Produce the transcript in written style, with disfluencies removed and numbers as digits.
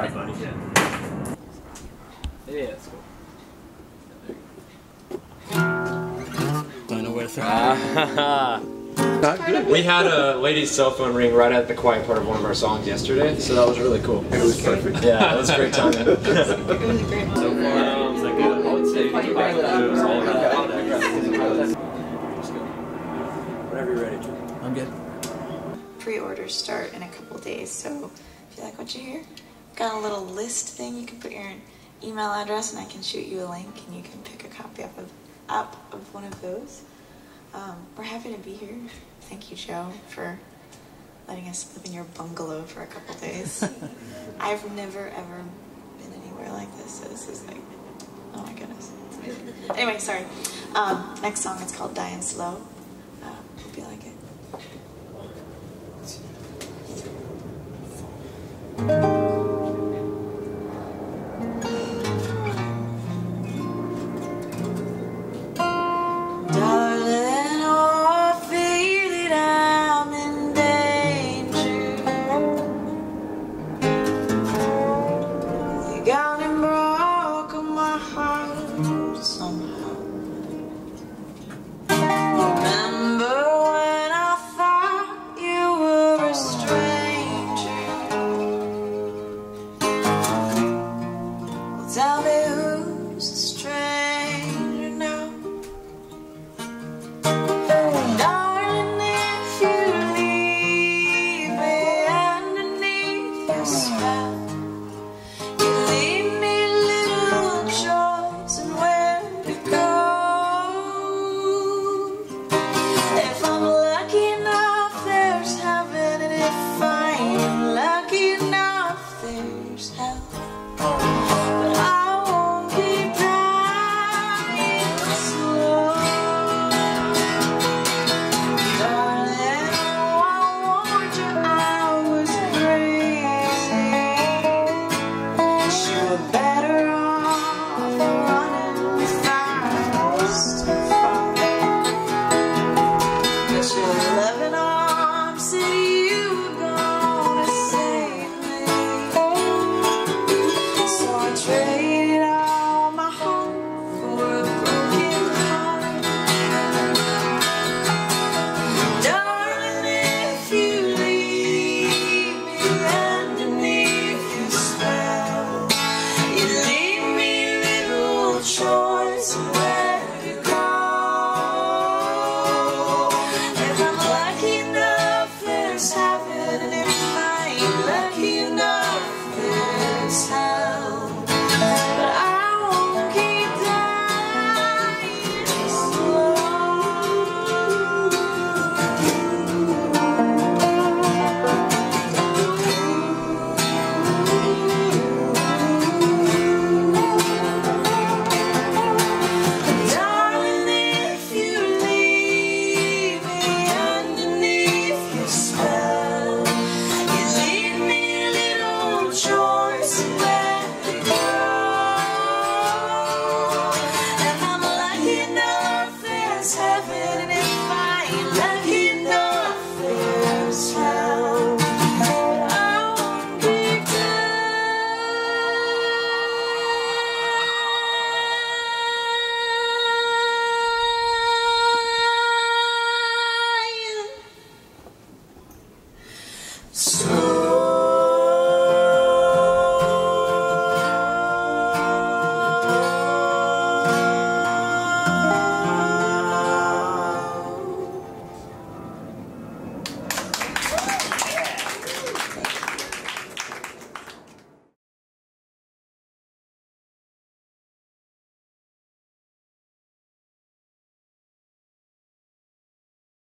funny. Yeah, that's cool. Don't know where to throw it. We had a lady's cell phone ring right at the quiet part of one of our songs yesterday, so that was really cool. It was perfect. Yeah, it was a great timing. It was great. So far, I would say whenever you're ready. I'm good. Pre-orders start in a couple days, so if you like what you hear, I've got a little list thing. You can put your email address and I can shoot you a link and you can pick a copy up of one of those. We're happy to be here. Thank you, Joe, for letting us live in your bungalow for a couple days. I've never ever been anywhere like this, so this is like, oh my goodness, it's amazing. Anyway, sorry. Next song, it's called Dying Slow.